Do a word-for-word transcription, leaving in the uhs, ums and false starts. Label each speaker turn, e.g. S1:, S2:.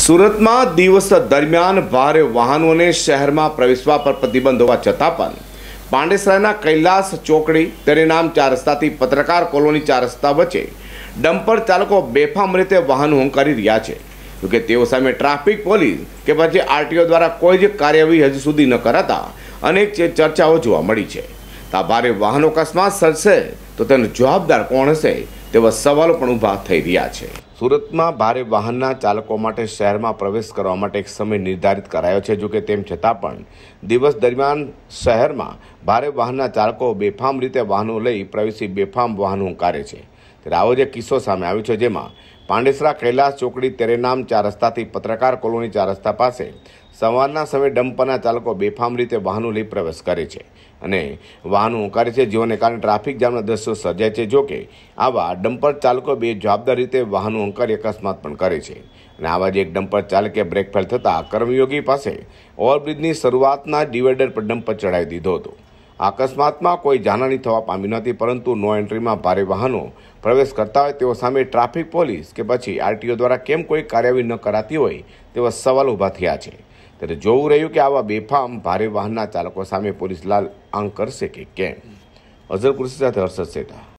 S1: સુરતમાં દિવસ દરમિયાન ભારે વાહનોને શહેરમાં પ્રવેશવા પર પ્રતિબંધ હોવા છતાં પણ પાંડેસરાના કૈલાસ ચોકડી તેરેનામ ચાર રસ્તાથી પત્રકાર કોલોની ચાર રસ્તા વચ્ચે ડમ્પર ચાલકો બેફામ રીતે વાહનો હંકારી રહ્યા છે. જોકે તેઓ સામે ટ્રાફિક પોલીસ કે પછી આરટીઓ દ્વારા કોઈ જ કાર્યવાહી હજુ સુધી ન કરાતા અનેક ચર્ચાઓ જોવા મળી છે. આ ભારે વાહનો અકસ્માત સર્જશે તો તેનો જવાબદાર કોણ હશે તેવા સવાલો પણ ઊભા થઈ રહ્યા છે. સુરતમાં ભારે વાહનના ચાલકો માટે શહેરમાં પ્રવેશ કરવા માટે એક સમય નિર્ધારિત કરાયો છે. જોકે તેમ છતાં પણ દિવસ દરમિયાન શહેરમાં ભારે વાહનના ચાલકો બેફામ રીતે વાહનો લઈ પ્રવેશી બેફામ વાહનો હંકારે છે. ત્યારે આવો જ એક કિસ્સો સામે આવ્યો છે, જેમાં પાંડેસરા કૈલાસ ચોકડી તેરેનામ ચાર રસ્તાથી પત્રકાર કોલોની ચાર રસ્તા પાસે સવારના સમયે ડમ્પરના ચાલકો બેફામ રીતે વાહનો લઈ પ્રવેશ કરે છે અને વાહનો હંકારે છે, જેઓને કારણે ટ્રાફિક જામના દ્રશ્યો સર્જાય છે. જોકે આવા ડમ્પર ચાલકો બે જવાબદાર રીતે વાહનો હંકારી અકસ્માત પણ કરે છે અને આવા જ એક ડમ્પર ચાલકે બ્રેક ફેલ થતાં કર્મયોગી પાસે ઓવરબ્રિજની શરૂઆતના ડિવાઈડર પર ડમ્પર ચડાવી દીધો હતો. આ અકસ્માતમાં કોઈ જાનહાની થવા પામી નથી, પરંતુ નો એન્ટ્રીમાં ભારે વાહનો પ્રવેશ કરતા હોય તેઓ સામે ટ્રાફિક પોલીસ કે પછી આરટીઓ દ્વારા કેમ કોઈ કાર્યવાહી ન કરાતી હોય તેવા સવાલ ઊભા થયા છે. ત્યારે જોવું રહ્યું કે આવા બેફામ ભારે વાહનના ચાલકો સામે પોલીસ લાલ આંખ કરશે કે કેમ. અઝર કુર્સી સાથે હર્ષદ સેઠા.